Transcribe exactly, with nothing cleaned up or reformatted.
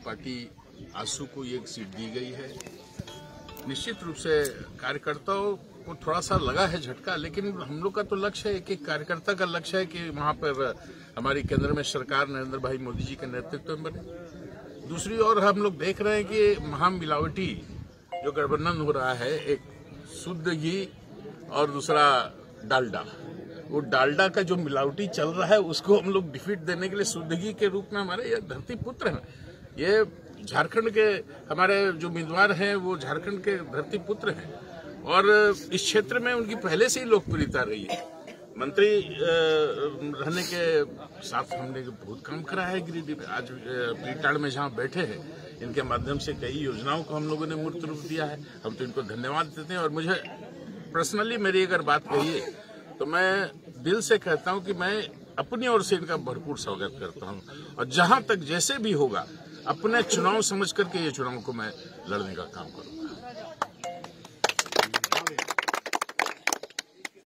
Party आसू को ये seat दी गई है। निश्चित रूप से कार्यकर्ताओं को थोड़ा सा लगा है झटका, लेकिन हम लोग का तो लक्ष्य है, एक एक कार्यकर्ता का लक्ष्य है कि वहां पर हमारी केंद्र में सरकार नरेंद्र भाई मोदी जी के नेतृत्व में बने। दूसरी ओर हम लोग देख रहे हैं कि महामिलावटी जो गठबंधन हो रहा है, एक शुद्ध घी और दूसरा डालडा, वो डालडा का जो मिलावटी चल रहा है उसको हम लोग डिफीट देने के लिए शुद्ध घी के रूप में हमारे ये धरती पुत्र हैं, ये झारखंड के हमारे जो उम्मीदवार हैं वो झारखंड के धरती पुत्र हैं और इस क्षेत्र में उनकी पहले से ही लोकप्रियता रही है। मंत्री रहने के साथ हमने बहुत काम करा है गिरिडीह में। आज पीटाड़ में जहां बैठे हैं, इनके माध्यम से कई योजनाओं को हम लोगों ने मूर्त रूप दिया है। हम तो इनको धन्यवाद देते हैं और मुझे पर्सनली मेरी अगर बात कहिए तो मैं दिल से कहता हूं कि मैं अपनी ओर से इनका भरपूर स्वागत करता हूं और जहां तक जैसे भी होगा अपने चुनाव समझ करके ये चुनाव को मैं लड़ने का काम करूंगा।